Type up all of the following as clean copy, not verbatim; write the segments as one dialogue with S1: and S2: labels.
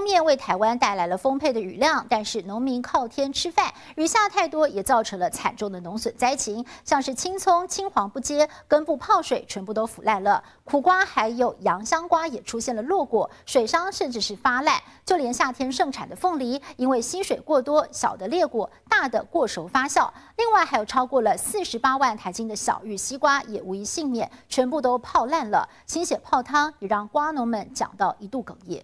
S1: 面为台湾带来了丰沛的雨量，但是农民靠天吃饭，雨下太多也造成了惨重的农损灾情，像是青葱青黄不接，根部泡水，全部都腐烂了。苦瓜还有洋香瓜也出现了落果、水伤，甚至是发烂。就连夏天盛产的凤梨，因为吸水过多，小的裂果，大的过熟发酵。另外还有超过了48万台斤的小玉西瓜也无一幸免，全部都泡烂了。清血泡汤也让瓜农们讲到一度哽咽。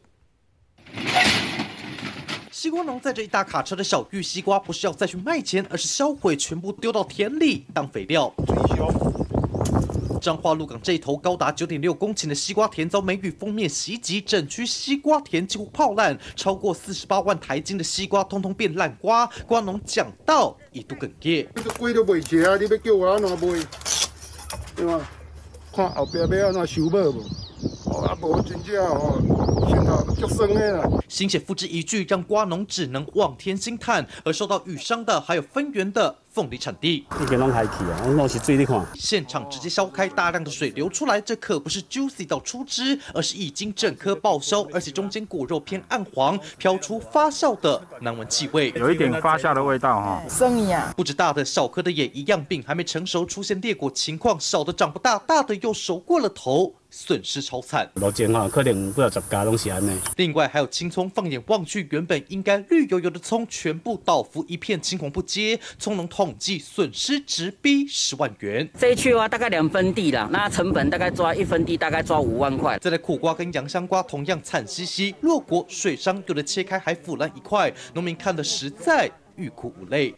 S2: 西瓜农载着一大卡车的小玉西瓜，不是要再去卖钱，而是销毁，全部丢到田里当肥料。彰化鹿港这一头高达9.6公顷的西瓜田遭梅雨锋面袭击，整区西瓜田几乎泡烂，超过48万台斤的西瓜通通变烂瓜。瓜农讲到一度哽咽。
S3: 这瓜都卖起啊！你要叫我安怎卖？对吧？看后壁要安怎收买无？啊，无真正现在足酸的啦。
S2: 心血付之一炬，让瓜农只能望天兴叹。而受到雨伤的还有分园的凤梨产地，
S4: 已经拢海去啊，拢是水你看。
S2: 现场直接烧开，大量的水流出来，这可不是 juicy 到出汁，而是已经整颗报销，而且中间果肉偏暗黄，飘出发酵的难闻气味，
S5: 有一点发酵的味道哈。
S6: 生呀，
S2: 不止大的小颗的也一样，病还没成熟出现裂果情况，小的长不大，大的又熟过了头。损失超惨，
S4: 路前哈可能不到10家拢是安尼。
S2: 另外还有青葱，放眼望去，原本应该绿油油的葱，全部倒伏一片青红不接。葱农统计损失直逼10万元。
S7: 这一区大概2分地了，那成本大概抓1分地，大概抓5万块。
S2: 再来苦瓜跟洋香瓜同样惨兮兮，落果水伤，有的切开还腐烂一块，农民看得实在欲哭无泪。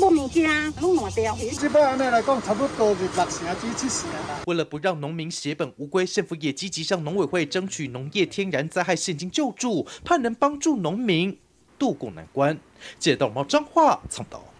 S3: 这摆安尼来讲，差不多是6成至7成啦。
S2: 为了不让农民血本无归，县府也积极向农委会争取农业天然灾害现金救助，盼能帮助农民渡过难关。记者到彰化报道。